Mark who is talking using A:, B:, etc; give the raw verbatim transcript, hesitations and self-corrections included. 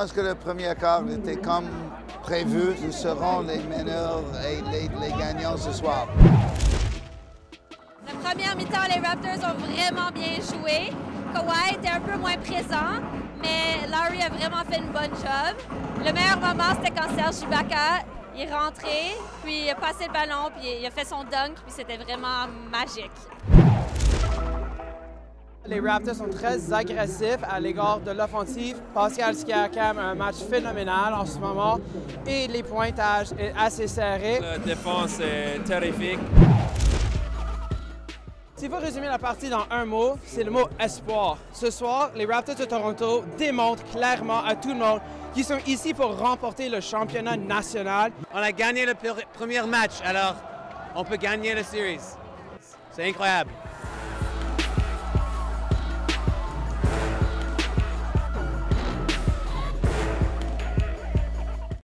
A: pense que le premier quart était comme prévu. Nous serons les meneurs et les, les gagnants ce soir.
B: La première mi-temps, les Raptors ont vraiment bien joué. Kawhi était un peu moins présent, mais Larry a vraiment fait une bonne job. Le meilleur moment, c'était quand Serge Ibaka il est rentré, puis il a passé le ballon, puis il a fait son dunk, puis c'était vraiment magique.
C: Les Raptors sont très agressifs à l'égard de l'offensive. Pascal Siakam a un match phénoménal en ce moment et les pointages est assez serré.
D: La défense est terrifique.
C: S'il faut résumer la partie dans un mot, c'est le mot espoir. Ce soir, les Raptors de Toronto démontrent clairement à tout le monde qu'ils sont ici pour remporter le championnat national.
E: On a gagné le premier match, alors on peut gagner la série. C'est incroyable.